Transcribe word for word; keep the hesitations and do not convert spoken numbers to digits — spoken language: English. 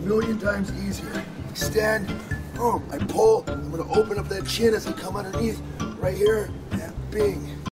million times easier. Extend, boom, I pull, I'm gonna open up that chin as I come underneath, right here, and bing.